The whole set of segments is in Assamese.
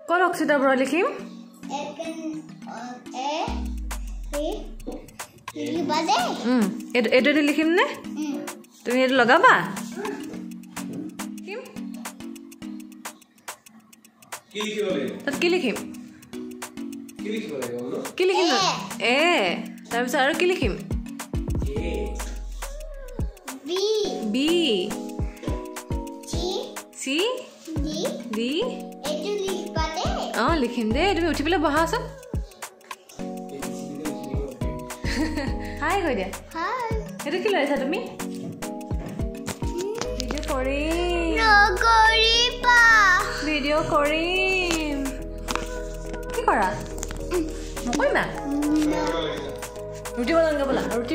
কোন অক্ষিতাৰ পৰা লিখিম এইটো লিখিম নে তুমি এইটো লগাবা কি লিখিম এ তাৰপিছত আৰু কি লিখিম বি চি ডি লিখিম দে তুমি উঠি পেলাই বহাচোন হাই কৈ দিয়া সেইটো কি লৈ আছা তুমি ভিডিঅ' কৰিম কি কৰা নকৰিবা ৰুটি বনাম বোলা ৰুটি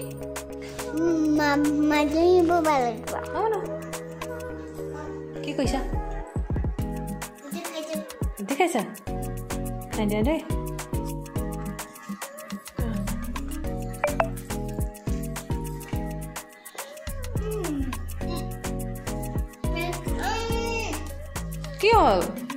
কি কৈছা দেখাইছা খাই দিয়া দেই কি হ'ল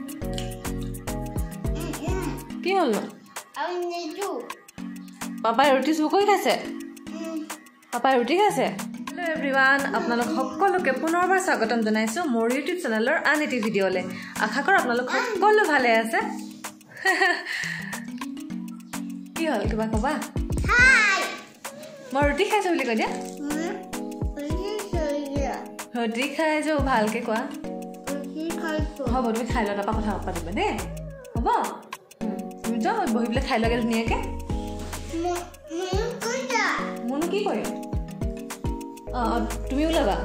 পাপাই ৰুটি চুৰ কৰি খাইছে পাপাই ৰুটি খাইছে হেল্ল' এভৰিৱান আপোনালোক সকলোকে পুনৰবাৰ স্বাগতম জনাইছোঁ মোৰ ইউটিউব চেনেলৰ আন এটি ভিডিঅ'লৈ আশা কৰোঁ আপোনালোক সকলো ভালে আছে কি হ'ল কিবা ক'বা মই ৰুটি খাইছোঁ বুলি কৈ দিয়া ৰুটি খাইছোঁ ভালকৈ কোৱা হ'ব তুমি খাই লোৱা তাৰপৰা কথা পাতিবা দেই হ'ব তুমি যাওঁ বহি পেলাই খাই লগে ধুনীয়াকৈ মনো কি কৰিম তুমি ওলাবা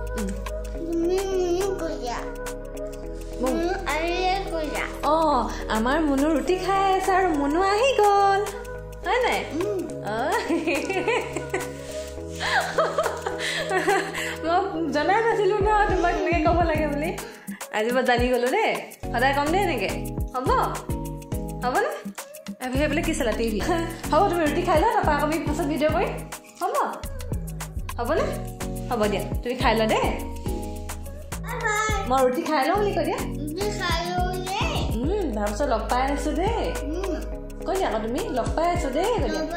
আমাৰ মনো ৰুটি খাই আছে আৰু মনো আহি গ'ল হয় নাই মই জনাই নাছিলোঁ ন তোমাক এনেকৈ ক'ব লাগে বুলি আজি মই জানি গ'লোঁ দেই সদায় কম দেই এনেকৈ হ'বনে সেইবোলে কি চালা টিভি হ'ব তুমি ৰুটি খাই লোৱা তাৰপৰা আমি পাছত ভিডিঅ' কৰিম হ'বনে হ'ব দিয়া তুমি খাই লোৱা দেই মই ৰুটি খাই লওঁ বুলি কৈ দিয়া তাৰপিছত লগ পাই আছোঁ দেই কৈ দিয়া আকৌ তুমি লগ পাই আছোঁ দেই কৈ দিয়া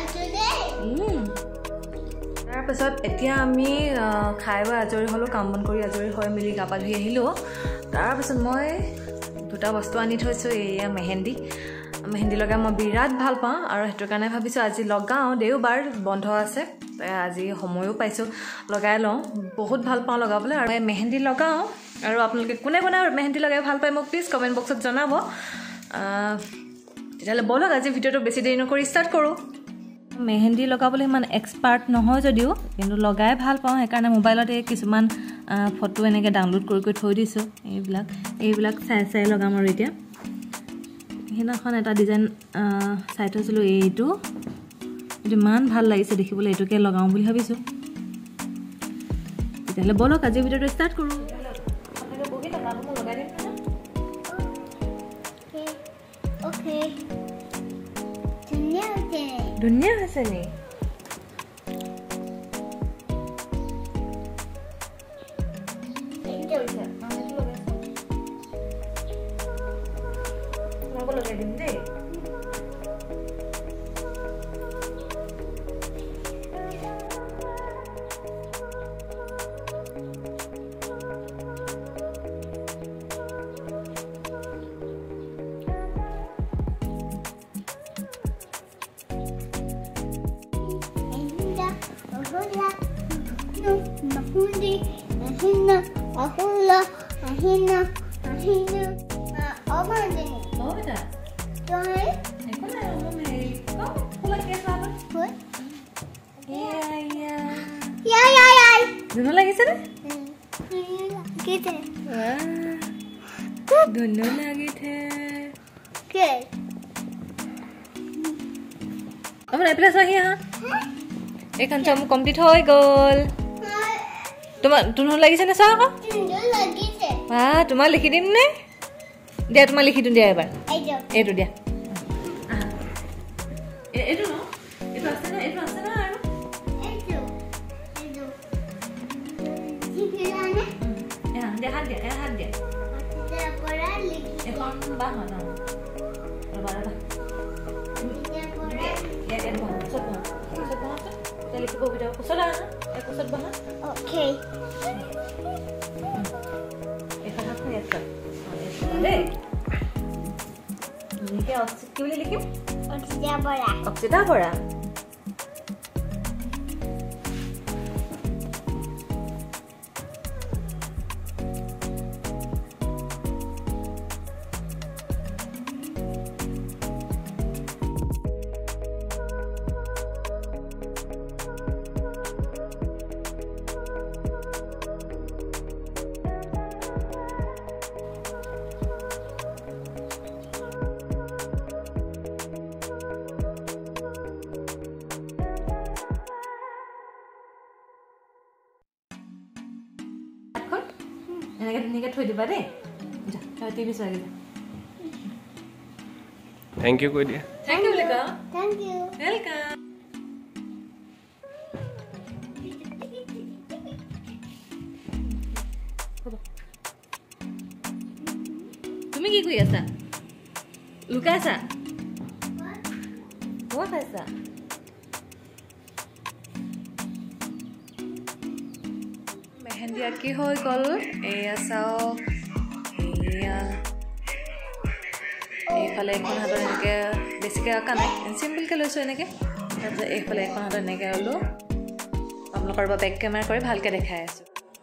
তাৰপিছত এতিয়া আমি খাই বৈ আজৰি হ'লোঁ কাম বন কৰি আজৰি হৈ মেলি গা পা ধুই আহিলোঁ তাৰপিছত মই দুটা বস্তু আনি থৈছোঁ এয়া মেহেন্দি লগাই মই বিৰাট ভাল পাওঁ আৰু সেইটো কাৰণে ভাবিছোঁ আজি লগাওঁ দেওবাৰ বন্ধ আছে আজি সময়ো পাইছোঁ লগাই লওঁ বহুত ভাল পাওঁ লগাবলৈ আৰু মেহেন্দি লগাওঁ আৰু আপোনালোকে কোনে মেহেন্দি লগাই ভাল পায় মোক প্লিজ কমেণ্ট বক্সত জনাব তেতিয়াহ'লে ব'লক আজি ভিডিঅ'টো বেছি দেৰি নকৰি ষ্টাৰ্ট কৰোঁ মেহেন্দি লগাবলৈ ইমান এক্সপাৰ্ট নহয় যদিও কিন্তু লগাই ভাল পাওঁ সেইকাৰণে মোবাইলতে কিছুমান ফটো এনেকৈ ডাউনলোড কৰি থৈ দিছোঁ এইবিলাক চাই লগাম আৰু এতিয়া সেইদিনাখন এটা ডিজাইন চাই থৈছিলোঁ এইটো ইমান ভাল লাগিছে দেখিবলৈ এইটোকে লগাওঁ বুলি ভাবিছোঁ তেতিয়াহ'লে ব'লক আজি ভিডিঅ'টো ষ্টাৰ্ট কৰোঁ ধুনীয়া হৈছে নি লগাই দিম দেই ধুনু লাগিছে নে ধুনু লাগিছে আমাৰ এপ্লাই চাহি আহা এইখন চব কমপ্লিট হৈ গ'ল তোমাৰ ধুনু লাগিছে নে চাহ আকৌ তোমাৰ লিখি দিম নে দিয়া তোমাৰ লিখি দিম দিয়া এবাৰ এইটো দিয়া এইটো ন এইটো আছে না আৰু হাত দিয়া এইখন বাহ ন ৰবা ৰবা ইয়াত বহা চব বহা তেলিক কবিতা কুশলা না এক কুশল বহা ওকে এখন হাত ইয়াত দেই নিকে কি বুলি লিখিম অক্সিটা বৰা এনেকে থৈ দিবা দেই যা টিভি চাই যা থ্যাংক ইউ কৈ দিয়া থ্যাংক ইউ লিকা থ্যাংক ইউ ওয়েলকাম তুমি কি কৰি আছা লুকাই আছা মই খাইছা মেহেন্দি আঁকি হৈ গ'ল এয়া চাওক এয়া এইফালে এখন হাতত এনেকৈ বেছিকৈ আঁকা নাই চিম্পলকৈ লৈছোঁ এনেকৈ তাৰপিছত এইফালে এখন হাতত এনেকৈ হ'লোঁ আপোনালোকৰ পৰা বেক কেমেৰা কৰি ভালকৈ দেখাই আছোঁ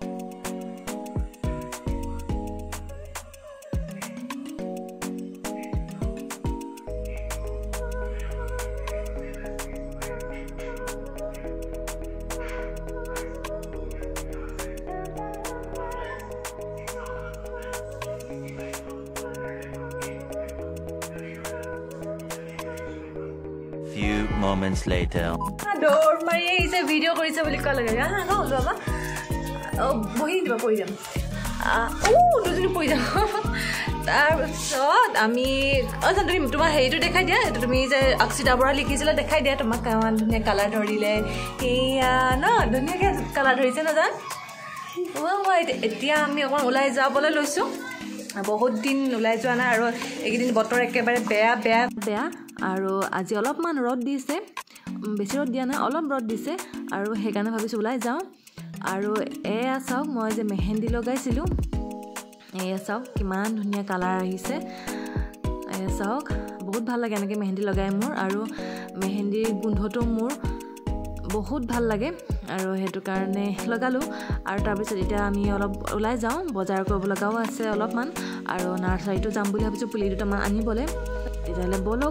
Few moments later. Door my is a video কৰিছে বুলি কল লাগে হা ন বাবা বহি দিবা পৰি যাম দুজনী পৰি যাম তাৰপিছত আমি তুমি তোমাৰ হেৰিটো দেখাই দিয়া এইটো তুমি যে অক্সিটা বৰা লিখিছিলা দেখাই দিয়া তোমাক কিমান ধুনীয়া কালাৰ ধৰিলে এয়া ন ধুনীয়াকৈ কালাৰ ধৰিছে ন জান এতিয়া আমি অকণ ওলাই যাবলৈ লৈছোঁ বহুত দিন ওলাই যোৱা নাই আৰু এইকেইদিন বতৰ একেবাৰে বেয়া আৰু আজি অলপমান ৰ'দ দিছে বেছি ৰ'দ দিয়া নাই অলপ ৰ'দ দিছে আৰু সেইকাৰণে ভাবিছোঁ ওলাই যাওঁ আৰু এয়া চাওক মই যে মেহেন্দি লগাইছিলোঁ এয়া চাওক কিমান ধুনীয়া কালাৰ আহিছে এয়া চাওক বহুত ভাল লাগে এনেকৈ মেহেন্দি লগাই মোৰ আৰু মেহেন্দিৰ গোন্ধটো মোৰ বহুত ভাল লাগে আৰু সেইটো কাৰণে লগালোঁ আৰু তাৰপিছত এতিয়া আমি অলপ ওলাই যাওঁ বজাৰ কৰিব লগাও আছে অলপমান আৰু নাৰ্চাৰীটো যাম বুলি ভাবিছোঁ পুলি দুটামান আনিবলৈ তেতিয়াহ'লে ব'লক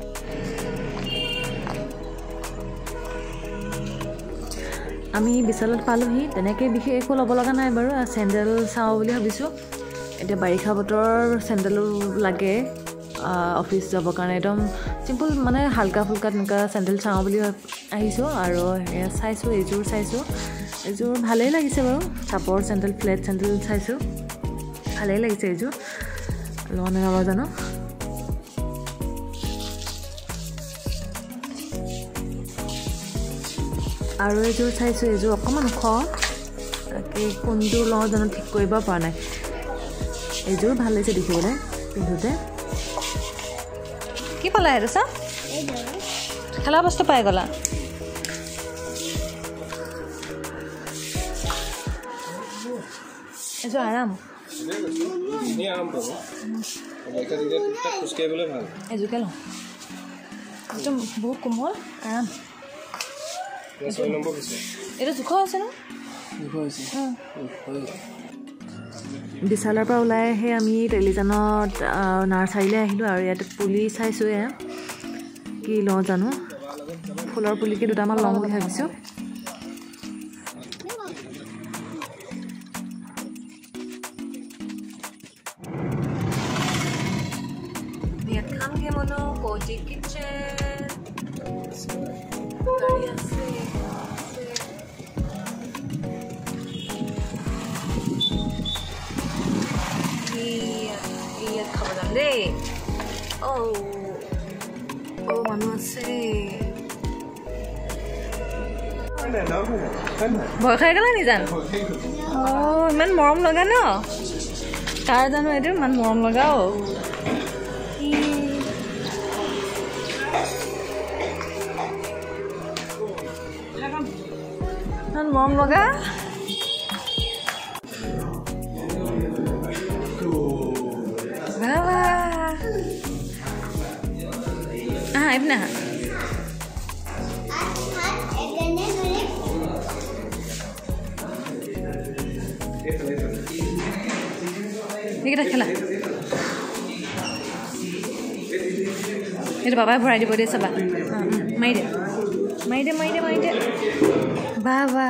আমি বিশালত পালোহি তেনেকৈ বিশেষ একো ল'ব লগা নাই বাৰু চেণ্ডেল চাওঁ বুলি ভাবিছোঁ এতিয়া বাৰিষা বতৰ চেণ্ডেলো লাগে অফিচ যাবৰ কাৰণে একদম চিম্পল মানে হালকা ফুলকা তেনেকুৱা চেণ্ডেল চাওঁ বুলি আহিছোঁ আৰু চাইছোঁ এইযোৰ চাইছোঁ এইযোৰ ভালেই লাগিছে বাৰু চাপৰ চেণ্ডেল ফ্লেট চেণ্ডেল চাইছোঁ ভালেই লাগিছে এইযোৰ লওঁ নে নলওঁ জানো আৰু এইযোৰ চাইছোঁ এইযোৰ অকণমান ওখ তাকে কোনযোৰ লওঁ জানো ঠিক কৰিব পৰা নাই এইযোৰ ভাল লাগিছে দেখিবলৈ পিন্ধোতে কি পালা সেইটো চা খেলা বস্তু পাই গ'লা এইযোৰ আৰাম এইযোৰকে লওঁ এইটো বহুত কোমল আৰাম এইটো জোখ আছে ন বিশালৰ পৰা ওলাই আহি আমি টেলিজানত নাৰ্চাৰীলৈ আহিলোঁ আৰু ইয়াতে পুলি চাইছোঁ এয়া কি লওঁ জানো ফুলৰ পুলিকে দুটামান লওঁ বুলি ভাবিছোঁ মানুহ আছে ভয় খাই গ'লা নি জানো ইমান মৰম লগা ন কাৰ জানো এইটো ইমান মৰম লগা মৰম লগা বাবা এইপিনে আহা এইকেইটা খেলা এইটো বাবাই ভৰাই দিব দেই চাবা মাৰি দে মাৰি দে মাৰি দে মাৰি দে বাবা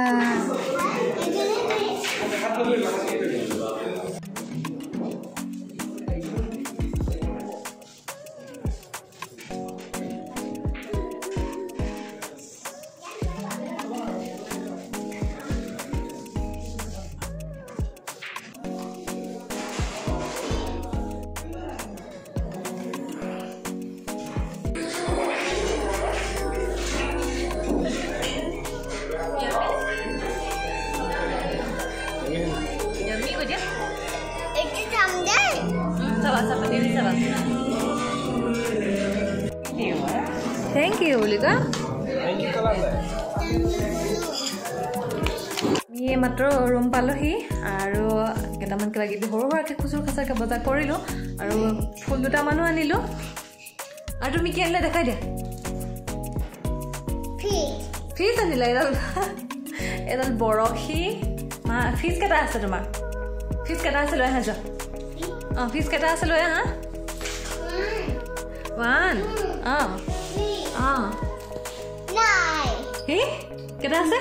Thank you, Ulika. Thank you, Kalanda. ये मात्र रूम पालोহি আৰু কেটামান কিবা কিবি সৰু সৰুকে খুচুৰ খাচাকে বজাৰ কৰিলো আৰু ফুল দুটা মানো আনিলো আৰু তুমি কি আনিলা দেখাই দিয়া ফিজ আনিলা এডাল বৰশী মা ফিজ কেটা আছে তোমাৰ ফিজ কেটা আছে লৈ আহা যোৱা ফিজ কেটা আছে লৈ আহা 1 হে কেটা আছে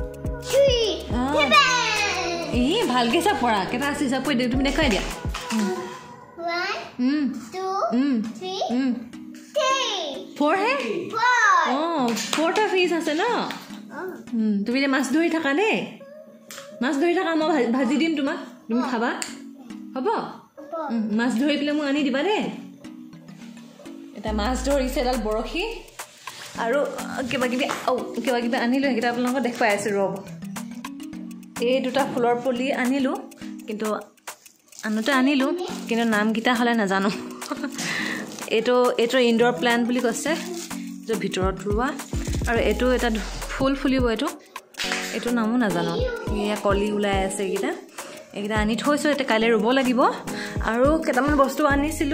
ভালকে হিচাপ কৰা কেটা আছে হিচাপ কৰি তুমি দেখাই দিয়া 1 2 3 4 হে 4টা ফিজ আছে ন তুমি যে মাছ ধৰি থাকা নে মাছ ধৰি থাকা মই ভাজি দিম তোমাক তুমি খাবা হ'ব মাছ ধৰি পেলাই মোক আনি দিবা দেই এটা মাছ ধৰিছে এডাল বৰশী আৰু কিবা কিবি আনিলো সেইকেইটা আপোনালোকক দেখুৱাই আছো ৰ'ব এই দুটা ফুলৰ পুলি আনিলো কিন্তু নামকেইটা হ'লে নাজানো এইটো ইনডোৰ প্লান্ট বুলি কৈছে যে ভিতৰত ৰোৱা আৰু এইটো এটা ফুল ফুলিব এইটো নামো নাজানো এয়া কলি ওলাই আছে এইকেইটা আনি থৈছো এতিয়া কাইলৈ ৰুব লাগিব আৰু কেটামান বস্তু আনিছিলো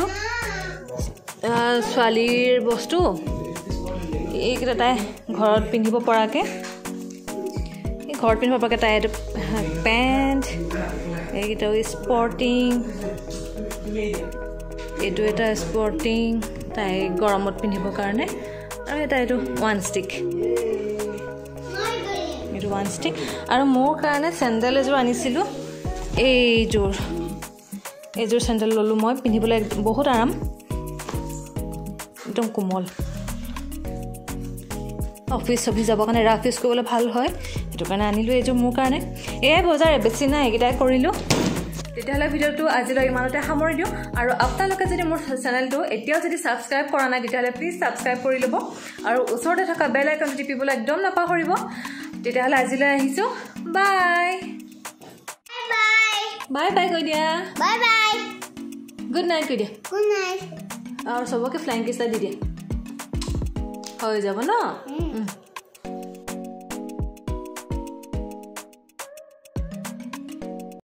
ছোৱালীৰ বস্তু এইকেইটা তাই ঘৰত পিন্ধিব পৰাকে তাই এইটো পেণ্ট এইকেইটা স্পৰ্টিং এইটো এটা স্পৰ্টিং তাই গৰমত পিন্ধিবৰ কাৰণে আৰু এইটো ওৱান ষ্টিক আৰু মোৰ কাৰণে চেণ্ডেল এযোৰ আনিছিলোঁ এইযোৰ চেণ্ডেল ল'লোঁ মই পিন্ধিবলৈ বহুত আৰাম একদম কোমল অফিচ যাবৰ কাৰণে ৰাফ ইউজ কৰিবলৈ ভাল হয় সেইটো কাৰণে আনিলোঁ এইযোৰ মোৰ কাৰণে এয়াই বজাৰ বেছি নাই এইকেইটাই কৰিলোঁ তেতিয়াহ'লে ভিডিঅ'টো আজিলৈ ইমানতে সামৰি দিওঁ আৰু আপোনালোকে যদি মোৰ চেনেলটো এতিয়াও যদি ছাবস্ক্ৰাইব কৰা নাই তেতিয়াহ'লে প্লিজ ছাবস্ক্ৰাইব কৰি ল'ব আৰু ওচৰতে থকা বেল আইকনটো টিপিবলৈ একদম নাপাহৰিব তেতিয়াহ'লে আজিলৈ আহিছোঁ বাই বাই বাই কৈ দিয়া বাই বাই গুড নাইট কৈ দিয়া গুড নাইট আৰু সবকে ফ্লাইং কিছ দি দিয়া হৈ যাব ন